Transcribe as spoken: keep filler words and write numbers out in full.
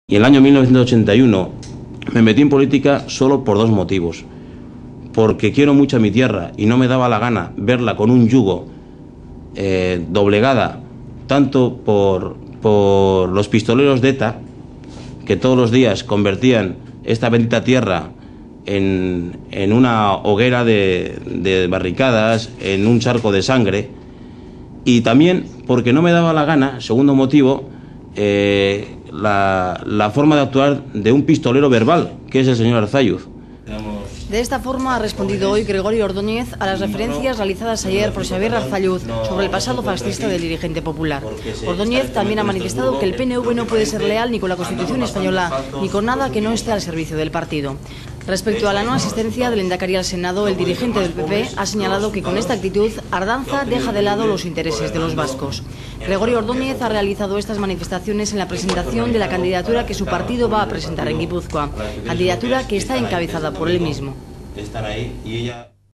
Y en el año mil novecientos ochenta y uno me metí en política solo por dos motivos. Porque quiero mucho a mi tierra y no me daba la gana verla con un yugo eh, doblegada tanto por, por los pistoleros de ETA, que todos los días convertían esta bendita tierra en, en una hoguera de, de barricadas, en un charco de sangre, y también porque no me daba la gana, segundo motivo, eh, la, la forma de actuar de un pistolero verbal, que es el señor Arzalluz. De esta forma ha respondido hoy Gregorio Ordóñez a las referencias realizadas ayer por Xabier Arzalluz sobre el pasado fascista del dirigente popular. Ordóñez también ha manifestado que el P N V no puede ser leal ni con la Constitución española ni con nada que no esté al servicio del partido. Respecto a la no asistencia del Lehendakari al Senado, el dirigente del P P ha señalado que con esta actitud Ardanza deja de lado los intereses de los vascos. Gregorio Ordóñez ha realizado estas manifestaciones en la presentación de la candidatura que su partido va a presentar en Guipúzcoa, candidatura que está encabezada por él mismo. Estar ahí y ella...